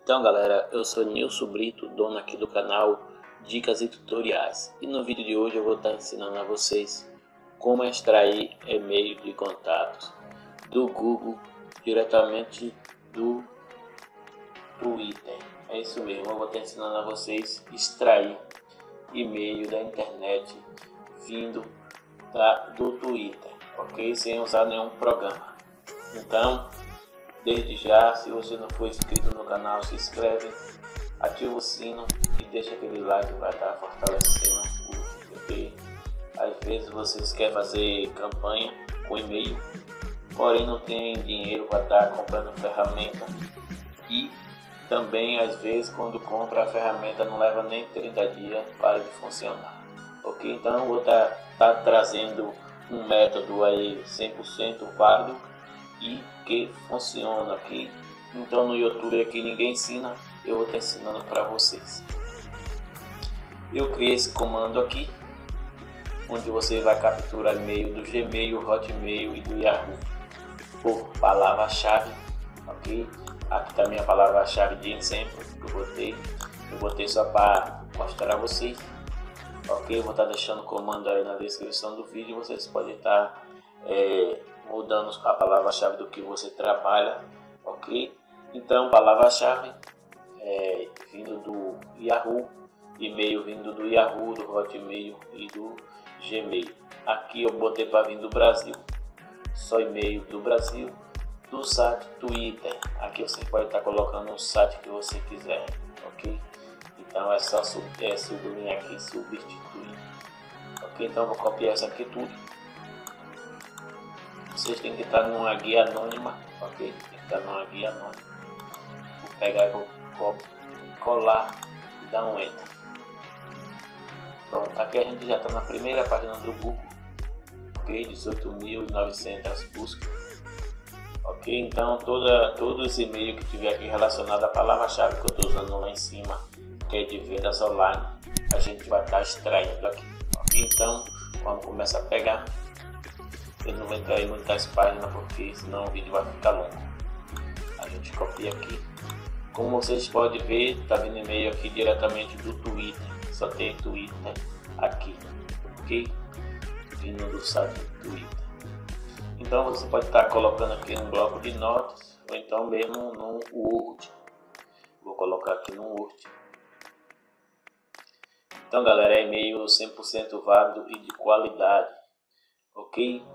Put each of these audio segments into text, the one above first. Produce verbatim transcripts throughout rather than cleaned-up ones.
Então galera, eu sou Nilson Brito, dono aqui do canal Dicas e Tutoriais, e no vídeo de hoje eu vou estar ensinando a vocês como extrair e-mail de contatos do Google diretamente do Twitter. É isso mesmo, eu vou estar ensinando a vocês extrair e-mail da internet vindo da, do Twitter, ok? Sem usar nenhum programa. Então, desde já, se você não for inscrito no canal, se inscreve, ativa o sino e deixa aquele like para estar fortalecendo o vídeo, porque às vezes vocês querem fazer campanha com e-mail, porém não tem dinheiro para estar comprando ferramenta, e também às vezes quando compra a ferramenta não leva nem trinta dias para de funcionar, ok? Então eu vou estar tá, tá trazendo um método aí cem por cento válido e que funciona aqui. Então no YouTube aqui ninguém ensina, eu vou estar ensinando para vocês. Eu criei esse comando aqui, onde você vai capturar e-mail do Gmail, Hotmail e do Yahoo por palavra-chave, ok? Aqui está a minha palavra-chave de exemplo que eu botei, eu botei só para mostrar a vocês, ok? Eu vou estar deixando o comando aí na descrição do vídeo, vocês podem estar é, mudando a palavra-chave do que você trabalha, ok? Então, palavra-chave é, vindo do Yahoo, e-mail vindo do Yahoo, do Hotmail e do Gmail. Aqui eu botei para vir do Brasil, só e-mail do Brasil, do site Twitter. Aqui você pode estar colocando o site que você quiser, ok? Então é só sub, é, sublinhar aqui, substituir, ok? Então eu vou copiar isso aqui tudo. Vocês têm que estar numa guia anônima, ok? Tem que estar numa guia anônima. Vou pegar e vou colar e dar um enter. Pronto, aqui a gente já está na primeira página do Google, ok? dezoito mil e novecentas buscas, ok? Então toda, todo esse e-mail que tiver aqui relacionado à palavra-chave que eu estou usando lá em cima, que é de vendas online, a gente vai estar extraindo aqui, ok? Então vamos começar a pegar. Eu não vou entrar em muitas páginas porque senão o vídeo vai ficar longo. A gente copia aqui. Como vocês podem ver, está vindo e-mail aqui diretamente do Twitter. Só tem Twitter aqui, ok? Vindo do site do Twitter. Então você pode estar colocando aqui no bloco de notas ou então mesmo no Word. Vou colocar aqui no Word. Então galera, é e-mail cem por cento válido e de qualidade, ok?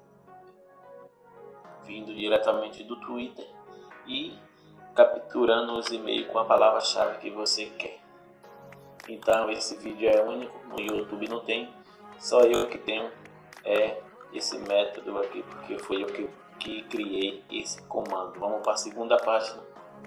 Vindo diretamente do Twitter e capturando os e-mails com a palavra-chave que você quer. Então esse vídeo é único, no YouTube não tem, só eu que tenho é, esse método aqui, porque foi eu que, que criei esse comando. Vamos para a segunda página.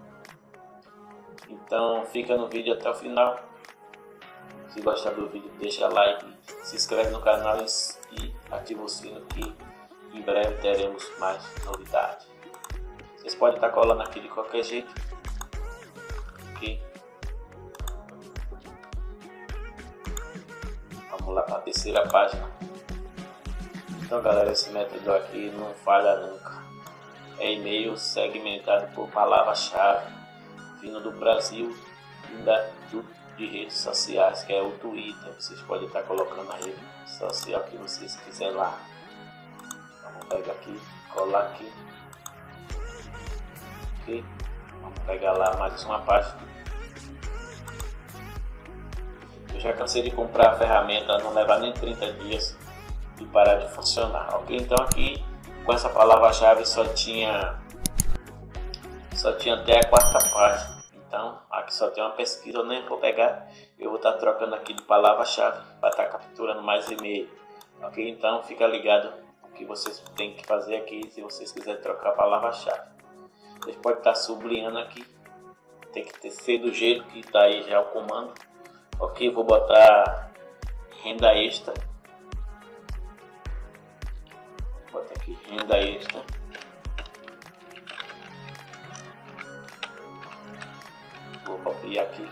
Então fica no vídeo até o final. Se gostar do vídeo, deixa like, se inscreve no canal e ativa o sino que em breve teremos mais novidades. Vocês podem estar colando aqui de qualquer jeito, ok? Vamos lá para a terceira página. Então galera, esse método aqui não falha nunca. É e-mail segmentado por palavra-chave vindo do Brasil e da, do, de redes sociais, que é o Twitter. Vocês podem estar colocando a rede social que vocês quiserem lá. Vamos pegar aqui, colar aqui, ok? Vamos pegar lá mais uma página. Eu já cansei de comprar a ferramenta, não leva nem trinta dias e parar de funcionar, ok? Então aqui com essa palavra-chave só tinha só tinha até a quarta página. Então aqui só tem uma pesquisa, eu nem vou pegar, eu vou estar trocando aqui de palavra-chave para estar capturando mais e-mail, ok? Então fica ligado o que vocês têm que fazer aqui se vocês quiserem trocar a palavra-chave. Vocês podem estar sublinhando aqui, tem que ter ser do jeito que está aí já o comando, ok? Vou botar renda extra, vou botar aqui renda extra, vou copiar aqui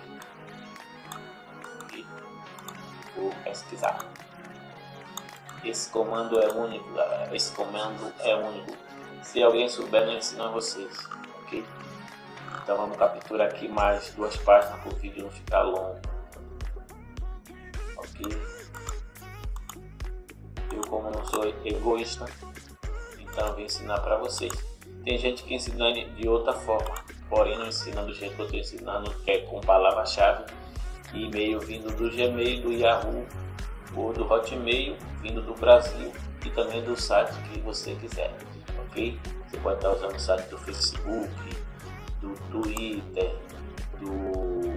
e vou pesquisar. Esse comando é único, galera. Esse comando é único. Se alguém souber, eu ensino a vocês, ok? Então vamos capturar aqui mais duas páginas para o vídeo não ficar longo. Ok? Eu, como não sou egoísta, então vim ensinar para vocês. Tem gente que ensina de outra forma, porém não ensina do jeito que eu estou ensinando, que é com palavra-chave e e-mail vindo do Gmail, do Yahoo ou do Hotmail, vindo do Brasil e também do site que você quiser, ok? Você pode estar usando o site do Facebook, do Twitter, do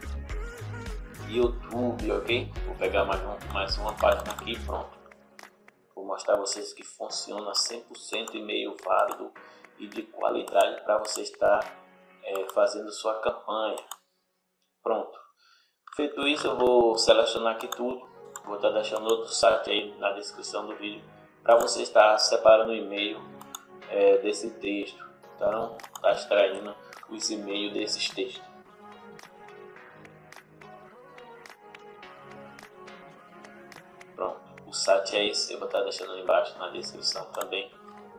YouTube, ok? Vou pegar mais, um, mais uma página aqui e pronto. Vou mostrar a vocês que funciona cem por cento e-mail válido e de qualidade para você estar é, fazendo sua campanha. Pronto. Feito isso, eu vou selecionar aqui tudo. Vou estar deixando outro site aí na descrição do vídeo para você estar separando o e-mail é, desse texto. Então, está extraindo os e-mails desses textos. Pronto. O site é esse. Eu vou estar deixando embaixo na descrição também.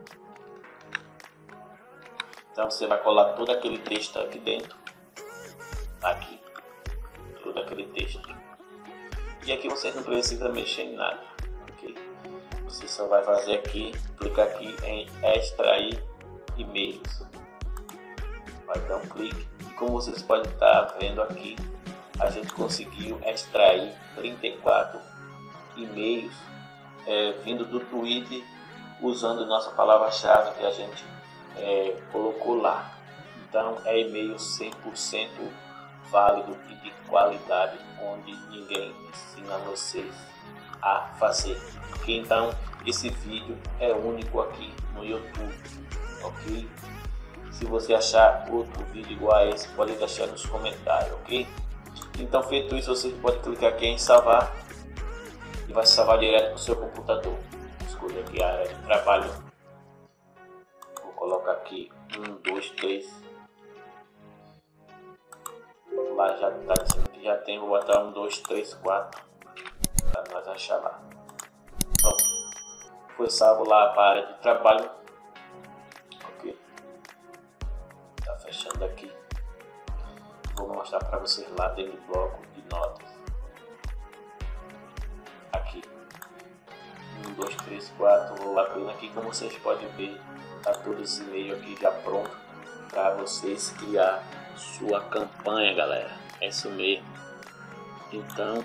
Então você vai colar todo aquele texto aqui dentro, aqui, todo aquele texto. E aqui você não precisa mexer em nada, ok? Você só vai fazer aqui, clicar aqui em extrair e-mails. Vai dar um clique e como vocês podem estar vendo aqui, a gente conseguiu extrair trinta e quatro e-mails é, vindo do Twitter usando nossa palavra-chave que a gente É, colocou lá. Então é e-mail cem por cento válido e de qualidade, onde ninguém ensina vocês a fazer. Okay? Então esse vídeo é único aqui no YouTube, ok? Se você achar outro vídeo igual a esse, pode deixar nos comentários, ok? Então feito isso, você pode clicar aqui em salvar e vai salvar direto para o seu computador. Escolha aqui a área de trabalho. Coloca aqui um, dois, três. Lá já está dizendo que já tem. Vou botar um, dois, três, quatro para nós achar lá. Pronto. Foi salvo lá para a área de trabalho. Ok. Tá fechando aqui. Vou mostrar para vocês lá dentro do bloco de notas. Aqui. um, dois, três, quatro. Vou lá abrindo aqui. Como vocês podem ver, tá todo esse e-mail aqui já pronto para vocês criar sua campanha, galera. É isso mesmo. Então,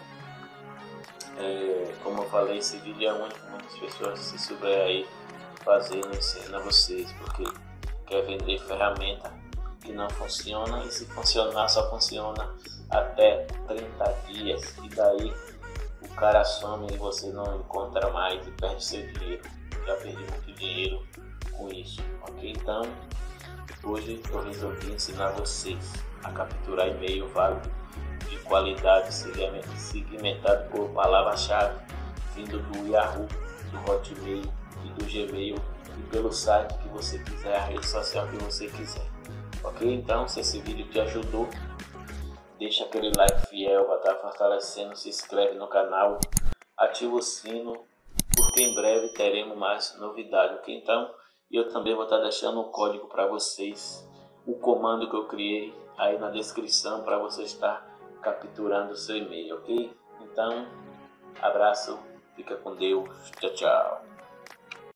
é, como eu falei, esse vídeo é único. Muitas pessoas, se souber aí fazer, não ensina vocês, porque quer vender ferramenta que não funciona, e se funcionar só funciona até trinta dias, e daí o cara some e você não encontra mais e perde seu dinheiro. Já perdi muito dinheiro com isso, ok? Então hoje eu resolvi ensinar vocês a capturar e-mail válido de qualidade segmentado por palavra-chave vindo do Yahoo, do Hotmail e do Gmail e pelo site que você quiser, a rede social que você quiser, ok? Então se esse vídeo te ajudou, deixa aquele like fiel para estar fortalecendo, se inscreve no canal, ativa o sino, porque em breve teremos mais novidades, ok? Então eu também vou estar deixando um código para vocês, o comando que eu criei aí na descrição para você estar capturando o seu e-mail, ok? Então, abraço, fica com Deus, tchau, tchau.